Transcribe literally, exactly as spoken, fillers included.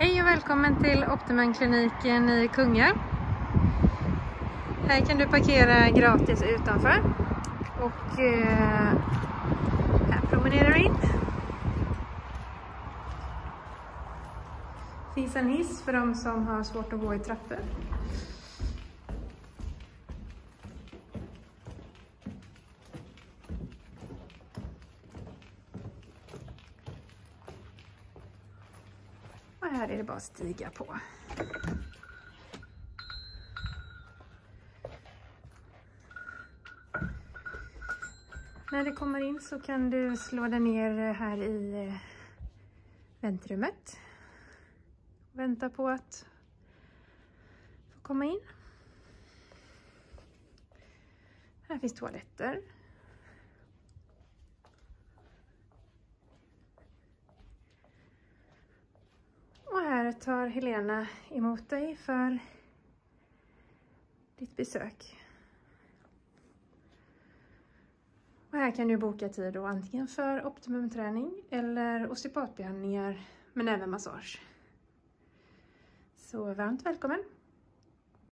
Hej och välkommen till Optimum-kliniken i Kungälv. Här kan du parkera gratis utanför. Och eh, här promenerar vi in. Det finns en hiss för de som har svårt att gå i trappor. Och här är det bara att stiga på. När du kommer in så kan du slå dig ner här i väntrummet. Vänta på att få komma in. Här finns toaletter. Och här tar Helena emot dig för ditt besök. Och här kan du boka tid då antingen för optimumträning eller osteopatbehandlingar men även massage. Så varmt välkommen!